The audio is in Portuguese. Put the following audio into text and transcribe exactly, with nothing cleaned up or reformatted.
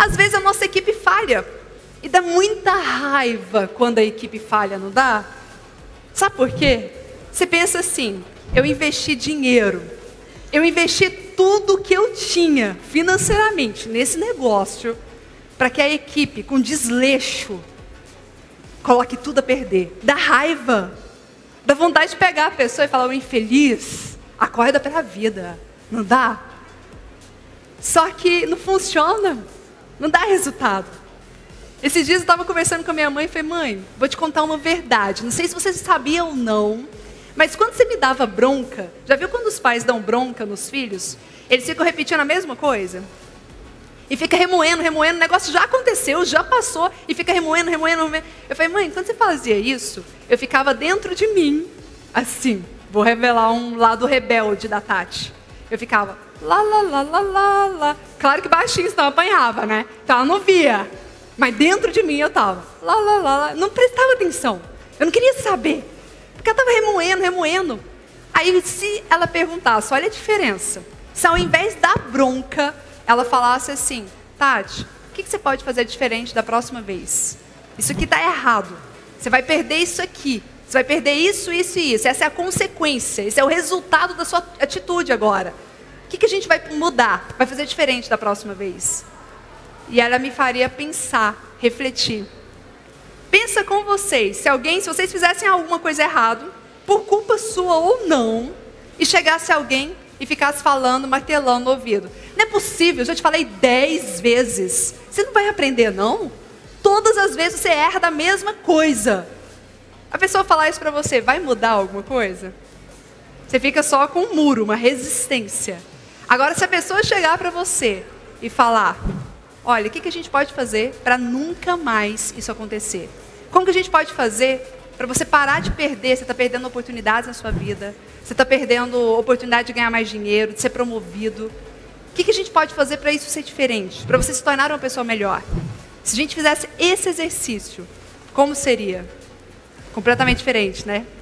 Às vezes a nossa equipe falha. E dá muita raiva quando a equipe falha, não dá? Sabe por quê? Você pensa assim, eu investi dinheiro, eu investi tudo que eu tinha financeiramente nesse negócio, para que a equipe, com desleixo, coloque tudo a perder. Dá raiva, dá vontade de pegar a pessoa e falar, o infeliz, acorda para a vida, não dá? Só que não funciona, não dá resultado. Esses dias eu estava conversando com a minha mãe e falei, mãe, vou te contar uma verdade. Não sei se você sabia ou não, mas quando você me dava bronca, já viu quando os pais dão bronca nos filhos? Eles ficam repetindo a mesma coisa? E fica remoendo, remoendo, o negócio já aconteceu, já passou, e fica remoendo, remoendo, remoendo. Eu falei, mãe, quando você fazia isso, eu ficava dentro de mim, assim, vou revelar um lado rebelde da Tati. Eu ficava, lá, lá, lá, lá, lá, lá. Claro que baixinho, senão eu apanhava, né? Então ela não via. Mas dentro de mim eu estava, lá, lá, lá, lá, não prestava atenção. Eu não queria saber, porque ela estava remoendo, remoendo. Aí se ela perguntasse, olha a diferença. Se ao invés da bronca, ela falasse assim, Tati, o que, que você pode fazer diferente da próxima vez? Isso aqui está errado. Você vai perder isso aqui. Você vai perder isso, isso e isso. Essa é a consequência. Esse é o resultado da sua atitude agora. O que, que a gente vai mudar? Vai fazer diferente da próxima vez? E ela me faria pensar, refletir. Pensa com vocês, se alguém, se vocês fizessem alguma coisa errada, por culpa sua ou não, e chegasse alguém e ficasse falando, martelando no ouvido. Não é possível, eu já te falei dez vezes. Você não vai aprender, não? Todas as vezes você erra da mesma coisa. A pessoa falar isso para você, vai mudar alguma coisa? Você fica só com um muro, uma resistência. Agora, se a pessoa chegar para você e falar, olha, o que, que a gente pode fazer para nunca mais isso acontecer? Como que a gente pode fazer para você parar de perder? Você está perdendo oportunidades na sua vida. Você está perdendo oportunidade de ganhar mais dinheiro, de ser promovido. O que, que a gente pode fazer para isso ser diferente? Para você se tornar uma pessoa melhor? Se a gente fizesse esse exercício, como seria? Completamente diferente, né?